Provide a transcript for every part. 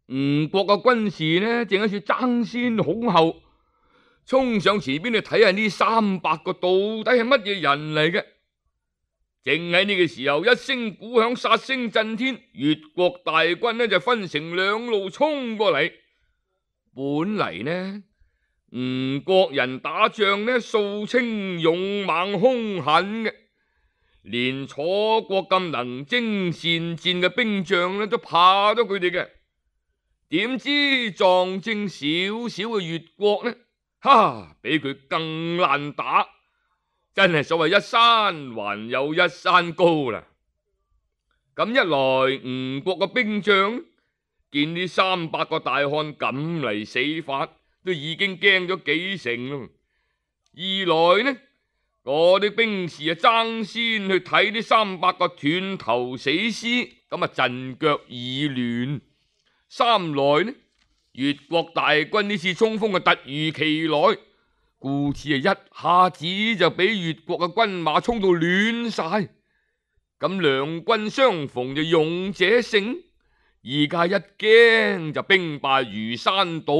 吳國嘅軍士呢，正喺處爭先恐後，衝上前邊去睇下呢300個到底係乜嘢人嚟嘅。正喺呢個時候，一聲鼓響，殺聲震天，越國大軍呢就分成2路衝過嚟。本嚟呢，吳國人打仗呢，素稱勇猛兇狠嘅，連楚國咁能征善戰嘅兵將呢都怕咗佢哋嘅。點知撞正少少嘅越國呢，比佢更難打，真係所謂一山還有一山高啦。咁一來，吳國嘅兵將見呢300個大漢咁嚟死法，都已經驚咗幾成咯。二來呢，嗰啲兵士爭先去睇呢300個斷頭死屍，咁陣腳已亂。三來呢，越國大軍呢次衝鋒突如其來，故此一下子就俾越國嘅軍馬衝到亂晒。咁兩軍相逢就勇者勝，而家一驚就兵敗如山倒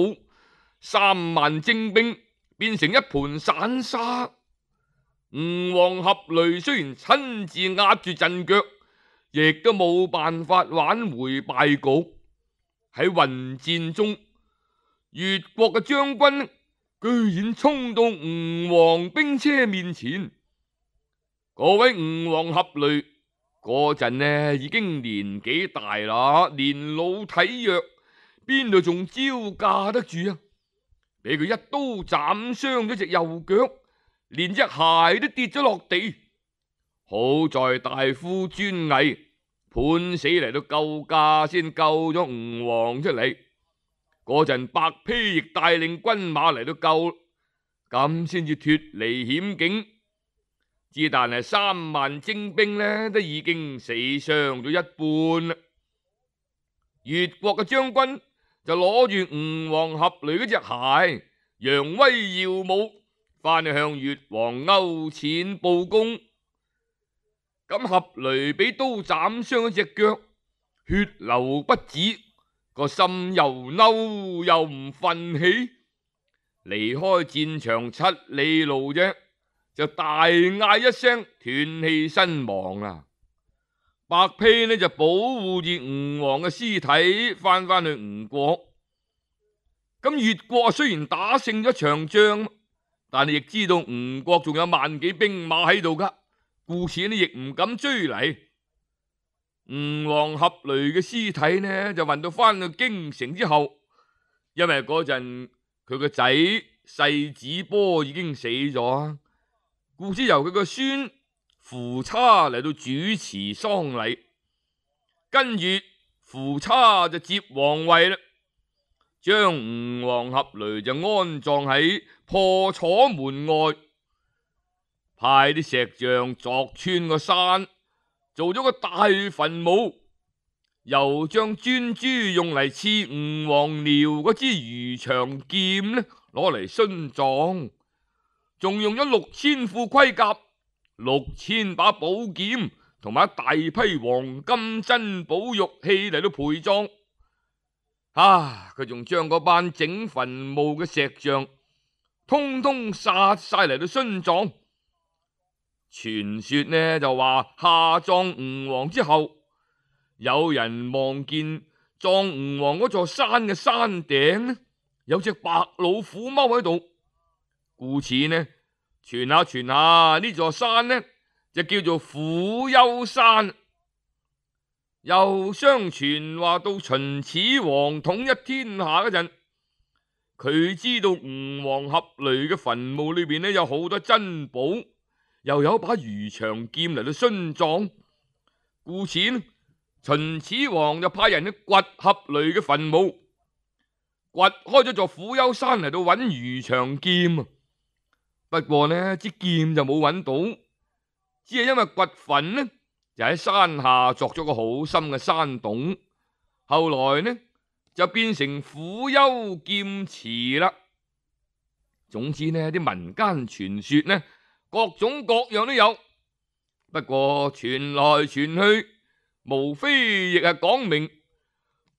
，3萬精兵變成一盤散沙。吳王闔閭雖然親自壓住陣腳，亦都冇辦法挽回敗局。喺混戰中，越國嘅將軍居然衝到吳王兵車面前。嗰位吳王闔閭嗰陣呢已經年紀大啦，年老體弱，邊度仲招架得住啊？俾佢一刀斬傷咗隻右腳，連隻鞋都跌咗落地。好在大夫專毅，判死嚟到救駕，先救咗吳王出嚟。嗰陣白披亦帶領軍馬嚟到救，咁先至脫離險境。之但係3萬精兵呢，都已經死傷咗一半啦。越國嘅將軍就攞住吳王闔閭嗰隻鞋，揚威耀武，翻去向越王勾踐報功。咁闔閭俾刀斬傷咗隻腳，血流不止，個心又嬲又唔忿氣，離開戰場7里路啫，就大嗌一聲斷氣身亡啦。白披呢就保護住吳王嘅屍體翻去吳國。咁越國雖然打勝咗場仗，但係亦知道吳國仲有萬幾兵馬喺度噶，故此呢亦唔敢追嚟。吳王闔閭嘅屍體呢就運到翻去京城之後，因為嗰陣佢個仔世子波已經死咗，故此由佢個孫夫差嚟到主持喪禮，跟住夫差就接皇位啦，將吳王闔閭就安葬喺破楚門外，派啲石匠鑿穿個山，做咗個大墳墓，又將專諸用嚟刺吳王僚嗰支魚腸劍呢攞嚟殉葬，仲用咗6000副盔甲、6000把寶劍同埋一大批黃金珍寶玉器嚟到陪葬。佢仲將嗰班整墳墓嘅石匠通通殺晒嚟到殉葬。傳說呢就話下葬吳王之後，有人望見葬吳王嗰座山嘅山頂呢有隻白老虎踎喺度，故此呢傳下呢座山呢就叫做虎丘山。又相傳話到秦始皇統一天下嗰陣，佢知道吳王闔閭嘅墳墓裏邊呢有好多珍寶，又有把魚腸劍嚟到殉葬，故此呢秦始皇就派人去掘闔閭嘅墳墓，掘開咗座虎丘山嚟到揾魚腸劍。不過呢支劍就冇揾到，只係因為掘墳呢就喺山下鑿咗個好深嘅山洞，後來呢就變成虎丘劍池啦。總之呢啲民間傳說呢各種各樣都有，不過傳來傳去，無非亦係講明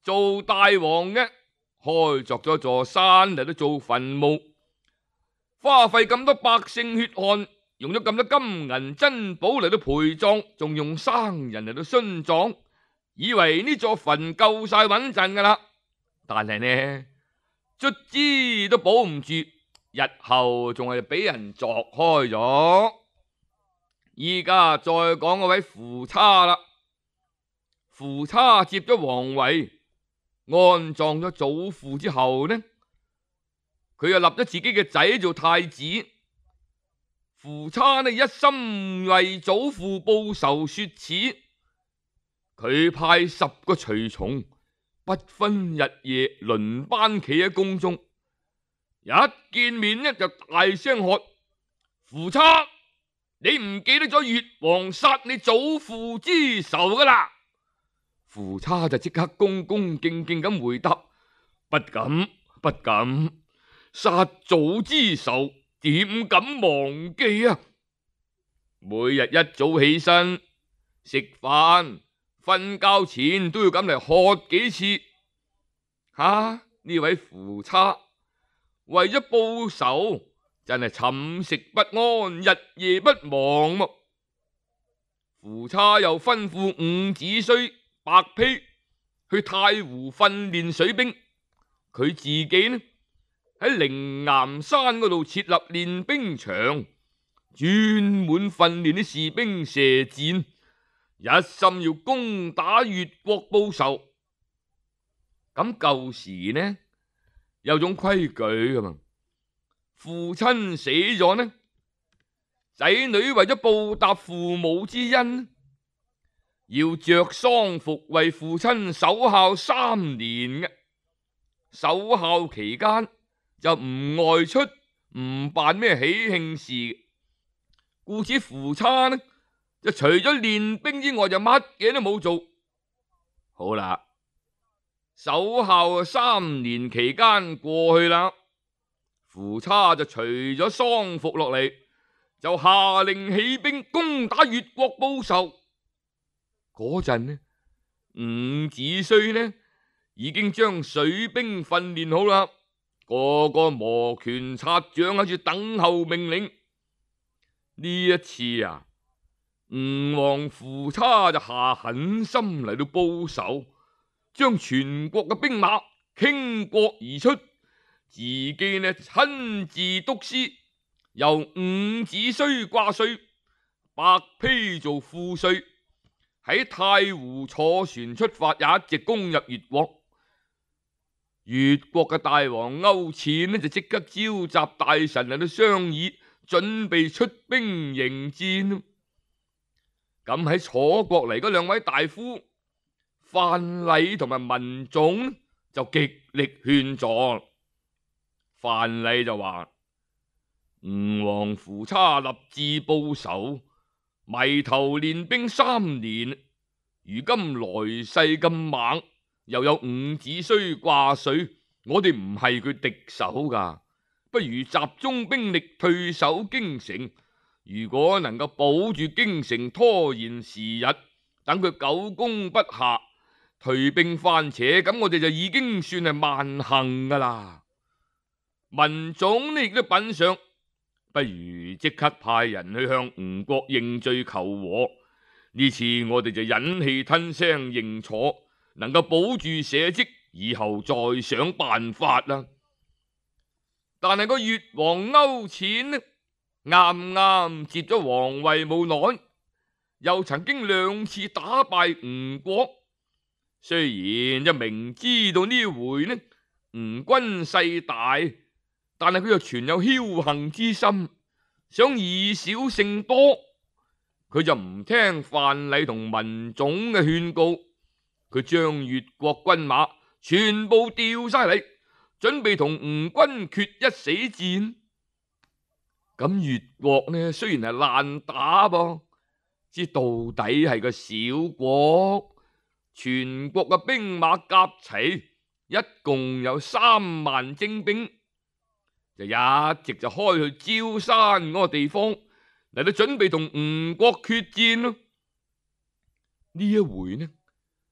做大王嘅開鑿咗座山嚟到做墳墓，花費咁多百姓血汗，用咗咁多金銀珍寶嚟到陪葬，仲用生人嚟到殉葬，以為呢座墳夠晒穩陣噶啦。但係呢，卒之都保唔住，日後仲係俾人鑿開咗。依家再講嗰位夫差啦，夫差接咗皇位，安葬咗祖父之後呢，佢又立咗自己嘅仔做太子。夫差呢，一心為祖父報仇雪恥，佢派10個隨從不分日夜輪班企喺宮中，一見面呢就大聲喝：夫差，你唔記得咗越王殺你祖父之仇噶啦？夫差就即刻恭恭敬敬咁回答：不敢，不敢，殺祖之仇點敢忘記啊！每日一早起身食飯瞓覺前都要咁嚟喝幾次。呢位夫差為咗報仇，真係寢食不安，日夜不忘喎。夫差又吩咐伍子胥、白丕去太湖訓練水兵，佢自己呢喺靈岩山嗰度設立練兵場，專門訓練啲士兵射箭，一心要攻打越國報仇。咁舊時呢有種規矩噶嘛，父親死咗呢，仔女為咗報答父母之恩，要着喪服為父親守孝3年嘅。守孝期間就唔外出，唔辦咩喜慶事，故此夫差呢就除咗練兵之外就乜嘢都冇做。好啦，守孝3年期間過去啦，夫差就除咗喪服落嚟，就下令起兵攻打越國報仇。嗰陣呢，伍子胥呢已經將水兵訓練好啦，個個摩拳擦掌喺住等候命令。呢一次啊，吳王夫差就下狠心嚟到報仇，將全國嘅兵馬傾國而出，自己呢親自督師，由伍子胥掛帥，白丕做副帥，喺太湖坐船出發，一直攻入越國。越國嘅大王勾踐呢就即刻召集大臣嚟到商議，準備出兵迎戰。咁喺楚國嚟嗰2位大夫范蠡同埋文種就極力勸阻。范蠡就話：吳王夫差立志報仇，埋頭練兵3年，如今來勢咁猛，又有伍子胥掛帥，我哋唔係佢敵手噶，不如集中兵力退守京城。如果能夠保住京城，拖延時日，等佢久攻不下，退兵番扯，咁我哋就已經算係萬幸噶啦。文種呢亦都品上，不如即刻派人去向吳國認罪求和。呢次我哋就忍氣吞聲認錯，能夠保住社稷，以後再想辦法啦。但係個越王勾踐呢，啱啱接咗皇位冇耐，又曾經2次打敗吳國，雖然就明知道呢回呢吳軍勢大，但係佢又存有僥倖之心，想以少勝多，佢就唔聽范蠡同文種嘅勸告，佢將越國軍馬全部調晒嚟，準備同吳軍決一死戰。咁越國呢雖然係爛打噃，之到底係個小國，全國嘅兵馬夾齊，一共有3萬精兵，就一直就開去焦山嗰個地方嚟到準備同吳國決戰咯。呢一回呢，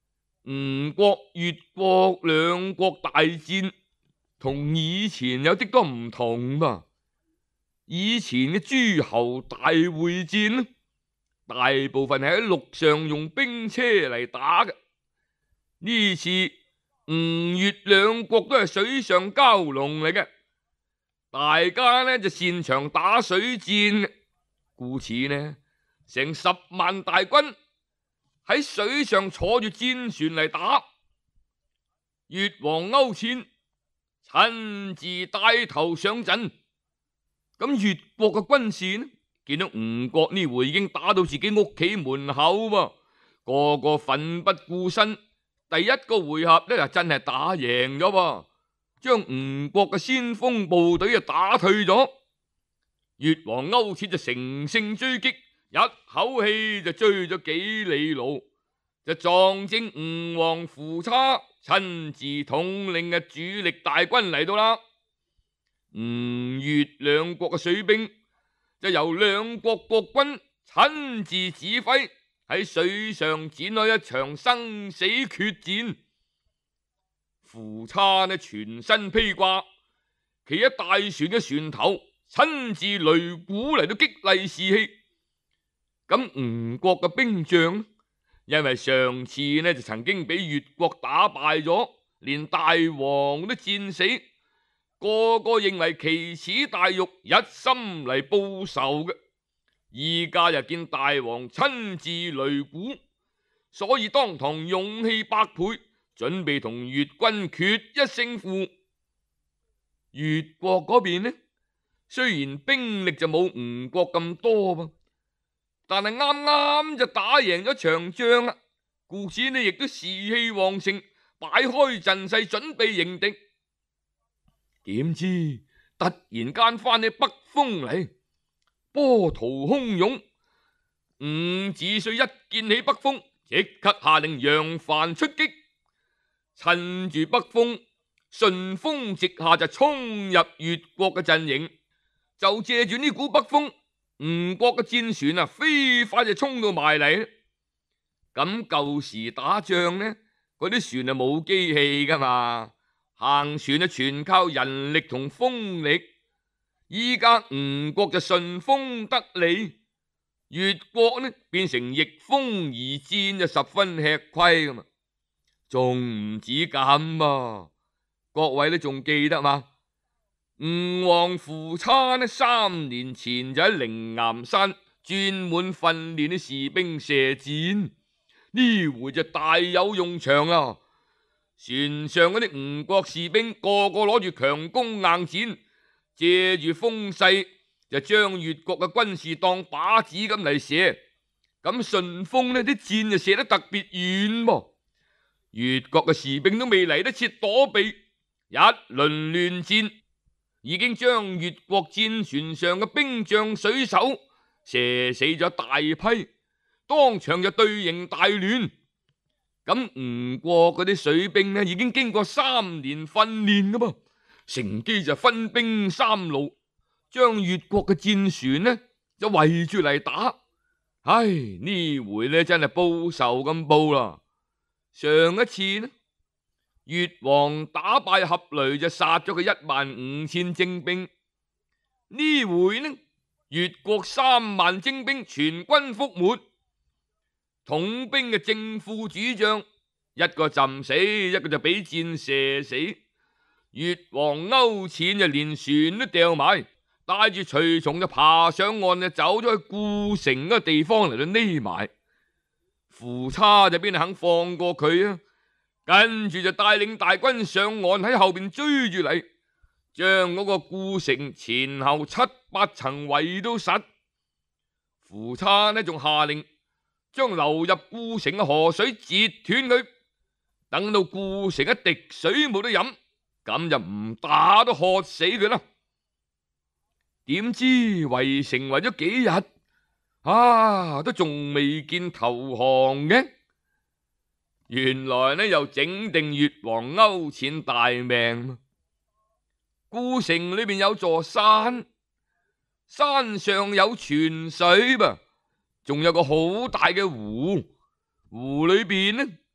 吳國、越國兩國大戰同以前有啲多唔同噃。以前嘅諸侯大會戰呢，大部分係喺陸上用兵車嚟打嘅。呢次吳越兩國都係水上蛟龍嚟嘅，大家呢就擅長打水戰，故此呢，成10萬大軍喺水上坐住戰船嚟打。越王勾踐親自帶頭上陣。咁越國嘅軍士呢，見到吳國呢回已經打到自己屋企門口噃，個個奮不顧身。第一個回合呢就真係打贏咗喎，將吳國嘅先鋒部隊就打退咗。越王勾踐就乘勝追擊，一口氣就追咗幾里路，就撞正吳王夫差親自統領嘅主力大軍嚟到啦。吳越兩國嘅水兵就由兩國國軍親自指揮，喺水上展開一場生死決戰。夫差呢全身披掛，企喺大船嘅船頭，親自擂鼓嚟到激勵士氣。咁吳國嘅兵將因為上次呢就曾經俾越國打敗咗，連大王都戰死，個個認為奇恥大辱，一心嚟報仇嘅。依家又見大王親自擂鼓，所以當堂勇氣百倍，準備同越軍決一勝負。越國嗰邊呢，雖然兵力就冇吳國咁多噃，但係啱啱就打贏咗場仗啦，故此呢亦都士氣旺盛，擺開陣勢準備迎敵。點知突然間翻起北風嚟，波濤洶湧。伍子胥一見起北風，即刻下令楊帆出擊，趁住北風順風直下，就衝入越國嘅陣營。就借住呢股北風，吳國嘅戰船啊飛快就衝到埋嚟。咁舊時打仗呢，嗰啲船啊冇機器噶嘛，行船啊全靠人力同風力。依家吳國就順風得利，越國呢變成逆風而戰，就十分吃虧噶嘛。仲唔止咁噃，各位都仲記得嘛？吳王夫差呢3年前就喺靈岩山專門訓練啲士兵射箭，呢回就大有用場啦。船上嗰啲吳國士兵個個攞住強弓硬箭，借住風勢就將越國嘅軍士當靶子咁嚟射，咁順風呢啲箭就射得特別遠噃。越國嘅士兵都未嚟得切躲避，一輪亂箭已經將越國戰船上嘅兵將水手射死咗大批，當場就隊形大亂。咁吳國嗰啲水兵呢已經經過3年訓練噶噃，乘機就分兵3路，將越國嘅戰船呢就圍住嚟打。唉，呢回呢真係報仇咁報啦。上一次呢，越王打敗闔閭就殺咗佢15000精兵，呢回呢越國3萬精兵全軍覆沒，統兵嘅正副主將一個浸死，一個就俾箭射死。越王勾踐就連船都掉埋，帶住隨從就爬上岸，就走咗去固城嗰個地方嚟到匿埋。夫差就邊度肯放過佢啊？跟住就帶領大軍上岸喺後邊追住嚟，將嗰個固城前後7、8層圍到實。夫差呢仲下令將流入固城嘅河水截斷佢，等到固城一滴水冇得飲，咁就唔打都渴死佢啦。點知圍城圍咗幾日都仲未見投降嘅。原來呢又整定越王勾踐大命。固城裏邊有座山，山上有泉水噃，仲有個好大嘅湖，湖裏邊呢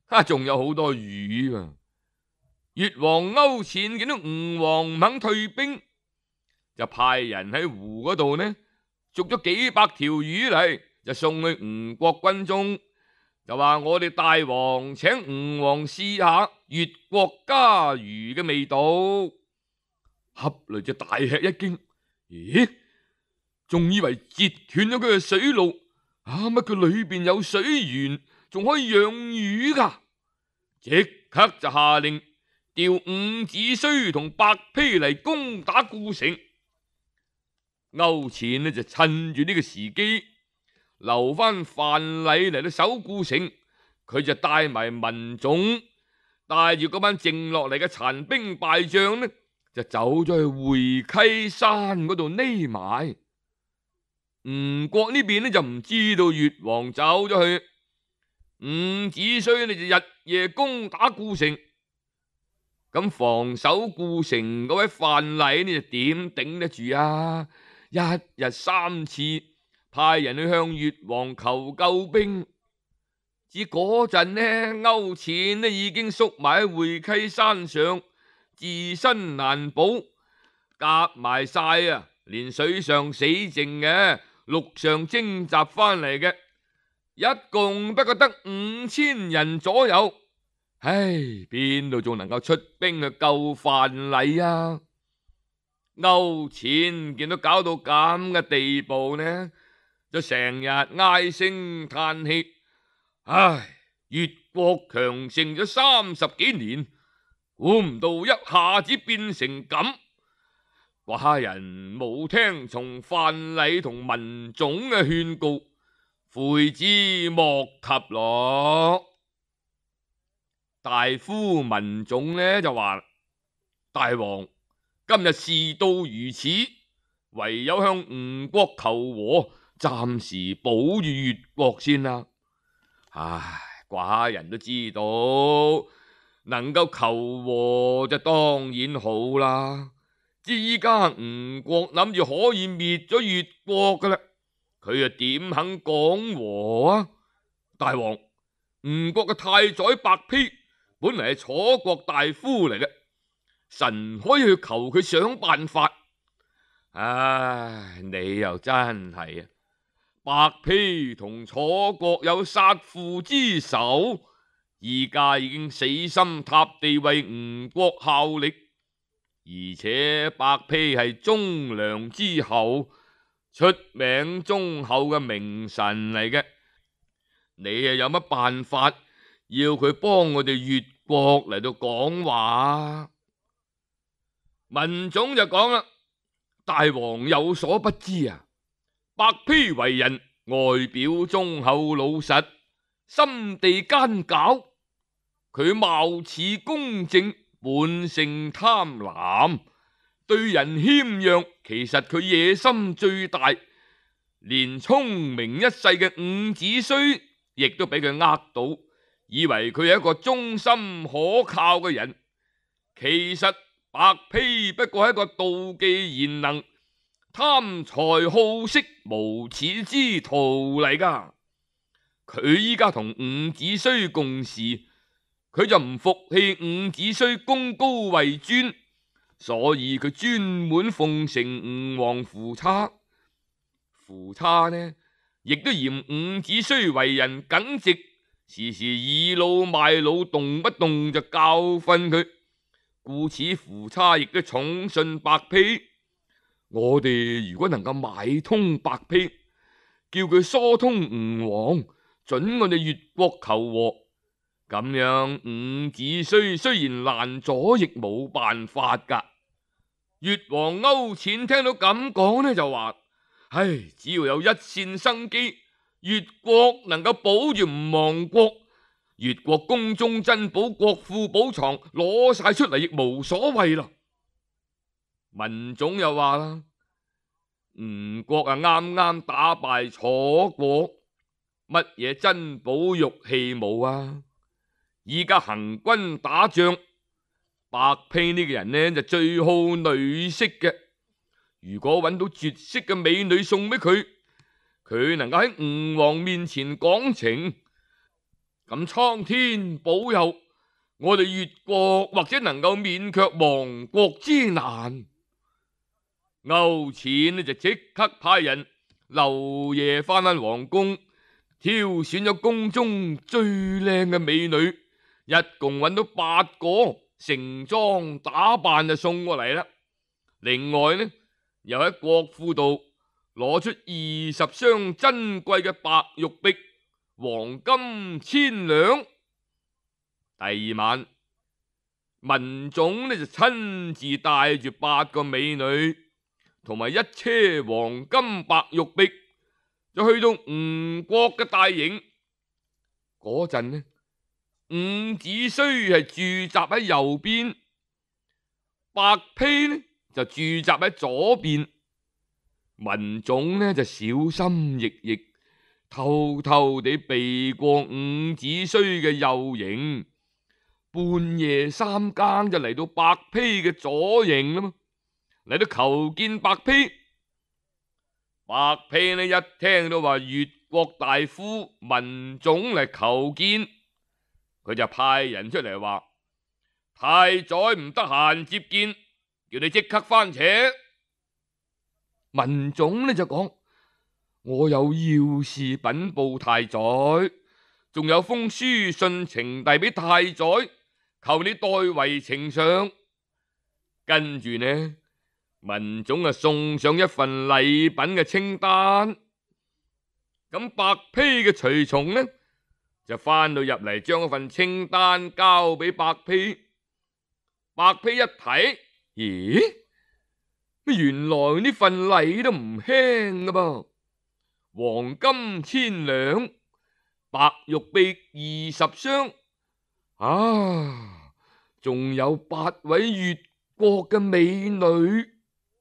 仲有好多魚啊！越王勾踐見到吳王唔肯退兵，就派人喺湖嗰度呢捉咗幾百條魚嚟，就送去吳國軍中，就話我哋大王請吳王試下越國家魚嘅味道。闔閭就大吃一驚，咦？仲以為截斷咗佢嘅水路，乜佢裏邊有水源，仲可以養魚噶？即刻就下令調伍子胥同白丕嚟攻打故城。勾踐呢就趁住呢個時機，留翻范蠡嚟到守故城，佢就帶埋文種，帶住嗰班剩落嚟嘅殘兵敗將呢，就走咗去會稽山嗰度匿埋。吳國呢邊呢就唔知道越王走咗去，伍子胥呢就日夜攻打故城。咁防守故城嗰位范蠡呢就點頂得住啊？一日3次派人去向越王求救兵，至嗰陣呢，勾踐呢已經縮埋喺會稽山上，自身難保，夾埋晒啊，連水上死剩嘅，陸上徵集翻嚟嘅，一共不過得5000人左右。唉，邊度仲能夠出兵去救范蠡啊？勾踐見到搞到咁嘅地步呢，就成日唉聲嘆氣。唉，越國強盛咗30幾年，估唔到一下子變成咁。寡人冇聽從范蠡同文種嘅勸告，悔之莫及咯。大夫文種呢就話：大王，今日事到如此，唯有向吳國求和，暫時保住越國先啦。唉，寡人都知道，能夠求和就當然好啦。至依家吳國諗住可以滅咗越國噶啦，佢又點肯講和啊？大王，吳國嘅太宰白丕本嚟係楚國大夫嚟嘅，臣可以去求佢想辦法。唉，你又真係啊！白丕同楚國有殺父之仇，而家已經死心塌地為吳國效力，而且白丕係忠良之後，出名忠厚嘅名臣嚟嘅，你又有乜辦法要佢幫我哋越國嚟到講話？文種就講啦：大王有所不知啊，白丕為人外表忠厚老實，心地奸狡，佢貌似公正，本性貪婪，對人謙讓，其實佢野心最大，連聰明一世嘅伍子胥亦都俾佢呃到，以為佢係一個忠心可靠嘅人，其實白丕不過係一個妒忌賢能、貪財好色、無恥之徒嚟噶。佢依家同伍子胥共事，佢就唔服氣伍子胥功高位尊，所以佢專門奉承吳王夫差。夫差呢，亦都嫌伍子胥為人耿直，時時倚老賣老，動不動就教訓佢，故此夫差亦都寵信白丕。我哋如果能夠買通白丕，叫佢疏通吳王，准我哋越國求和，咁樣伍子胥雖然難阻，亦冇辦法噶。越王勾踐聽到咁講呢，就話：唉，只要有一線生機，越國能夠保住吳亡國，越國宮中珍寶、國庫寶藏攞晒出嚟，亦無所謂啦。文種又話啦：吳國啊，啱啱打敗楚國，乜嘢珍寶玉器冇啊？依家行軍打仗，白丕呢個人呢就最好女色嘅。如果揾到絕色嘅美女送俾佢，佢能夠喺吳王面前講情， 咁蒼天保佑，我哋越國或者能夠免卻亡國之難。勾踐呢就即刻派人漏夜翻返皇宮，挑選咗宮中最靚嘅美女，一共揾到8個，盛裝打扮就送過嚟啦。另外呢，又喺國庫度攞出20箱珍貴嘅白玉璧，黃金1000兩。第二晚，文種呢就親自帶住8個美女同埋1車黃金白玉璧，就去到吳國嘅大營。嗰陣呢，伍子胥係駐紮喺右邊，白丕呢就駐紮喺左邊，文種呢就小心翼翼，偷偷地避過伍子胥嘅右營，半夜3更就嚟到白丕嘅左營啦嘛，嚟到求見白丕。白丕呢一聽到話越國大夫文種嚟求見，佢就派人出嚟話：太宰唔得閒接見，叫你即刻翻扯。文種呢就講：我有要事稟報太宰，仲有封書信呈遞俾太宰，求你代為呈上。跟住呢，文種啊送上一份禮品嘅清單。咁白丕嘅隨從呢就翻到入嚟，將嗰份清單交俾白丕。白丕一睇，咦？原來呢份禮都唔輕噶噃，黃金1000兩，白玉璧20箱，仲有8位越國嘅美女，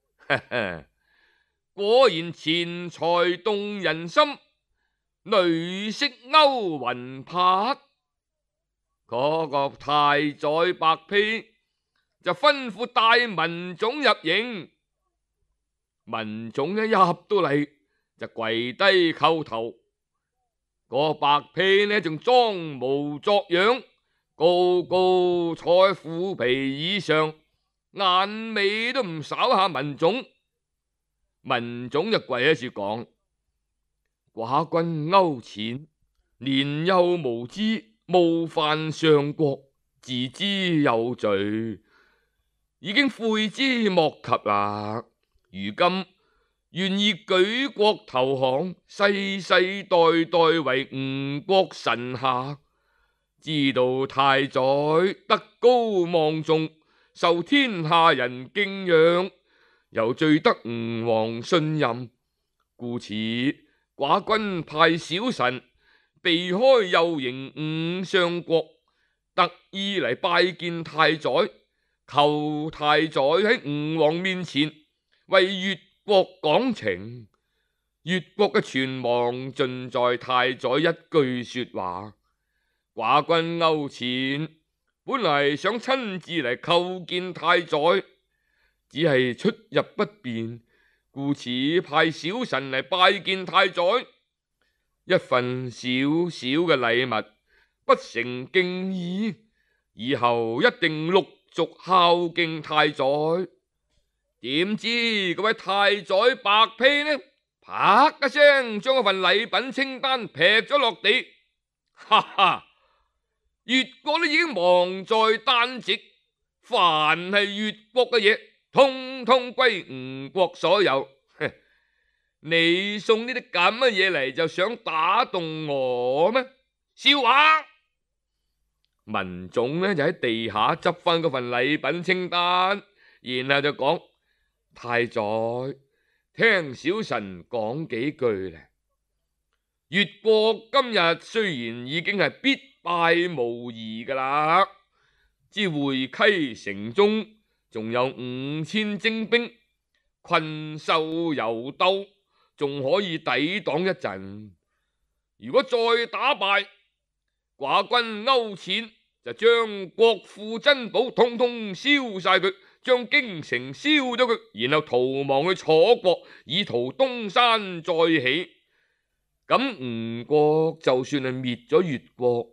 果然錢財動人心，女色勾魂魄。嗰個太宰白丕就吩咐帶文種入營。文種一入到嚟就跪低叩頭，個白丕呢仲裝模作樣，高高坐喺虎皮椅上，眼尾都唔睄下文種。文種就跪喺處講：寡君勾踐年幼無知，冒犯上國，自知有罪，已經悔之莫及啦。如今願意舉國投降，世世代代為吳國臣下。知道太宰德高望重，受天下人敬仰，又最得吳王信任，故此寡君派小臣避開右營伍相國，特意嚟拜見太宰，求太宰喺吳王面前為越國講情。越國嘅存亡盡在太宰一句說話。寡君勾踐本嚟想親自嚟叩見太宰，只係出入不便，故此派小臣嚟拜見太宰。一份小小嘅禮物，不成敬意，以後一定陸續孝敬太宰。點知嗰位太宰白丕呢，啪一聲將嗰份禮品清單劈咗落地，哈哈！越國都已經亡在旦夕，凡係越國嘅嘢，通通歸吳國所有。你送呢啲咁嘅嘢嚟，就想打動我咩？笑話！文種呢就喺地下執翻嗰份禮品清單，然後就講：太宰，聽小臣講幾句咧。越國今日雖然已經係必敗無疑噶啦，知會稽城中仲有5000精兵，困獸猶鬥，仲可以抵擋一陣。如果再打敗，寡君勾踐就將國庫珍寶通通燒晒佢，將京城燒咗佢，然後逃亡去楚國，以圖東山再起。咁吳國就算係滅咗越國，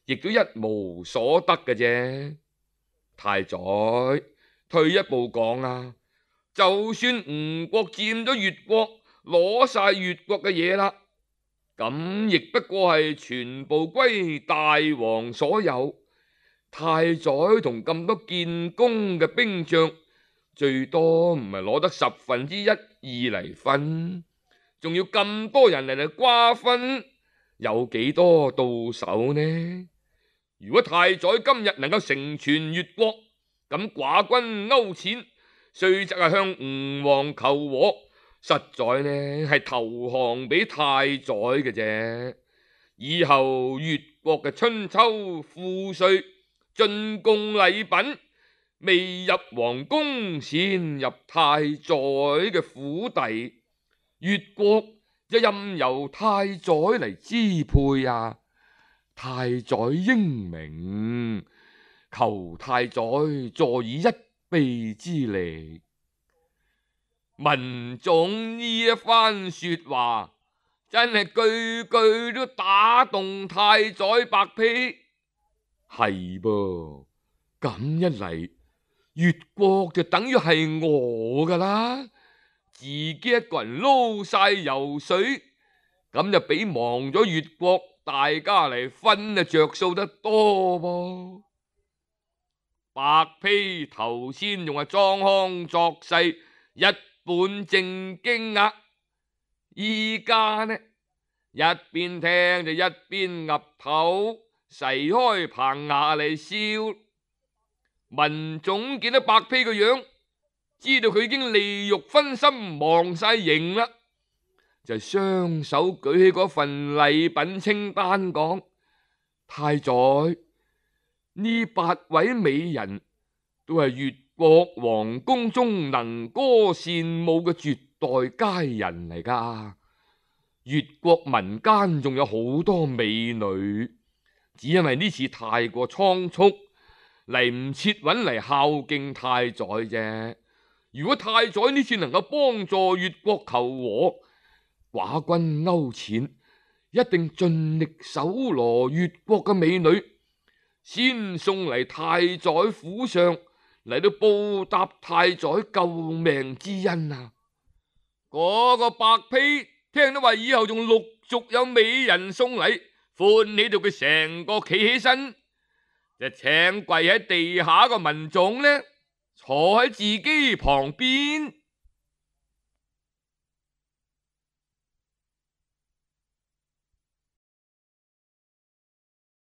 亦都一無所得嘅啫。太宰，退一步講啊，就算吳國佔咗越國，攞晒越國嘅嘢啦，咁亦不過係全部歸大王所有。太宰同咁多建功嘅兵將，最多唔係攞得1/10、2嚟分，仲要咁多人嚟瓜分，有幾多到手呢？如果太宰今日能夠成全越國，咁寡君勾踐雖則係向吳王求和，實在呢係投降俾太宰嘅啫。以後越國嘅春秋賦稅、進貢禮品，未入皇宮先入太宰嘅府邸，越國就任由太宰嚟支配啊！太宰英明，求太宰助以一臂之力。文種呢一番說話，真係句句都打動太宰白丕。係噃，咁一嚟，越國就等於係我噶啦，自己一個人撈晒油水，咁就比亡咗越國大家嚟分啊着數得多噃。白丕頭先仲係裝腔作勢，一本正經啊，依家呢一邊聽就一邊岌頭，噬開棚牙嚟笑。文種見到白丕個樣，知道佢已經利欲熏心，忘晒形啦，就雙手舉起嗰份禮品清單，講：太宰，呢8位美人都係越國皇宮中能歌善舞嘅絕代佳人嚟噶。越國民間仲有好多美女，只因為呢次太過倉促，嚟唔切揾嚟孝敬太宰啫。如果太宰呢次能夠幫助越國求和，寡君勾踐一定盡力搜羅越國嘅美女，先送嚟太宰府上，嚟到報答太宰救命之恩啊！嗰個白丕聽到話以後仲陸續有美人送禮，歡喜到佢成個企起身，就請跪喺地下個文種呢，坐喺自己旁邊。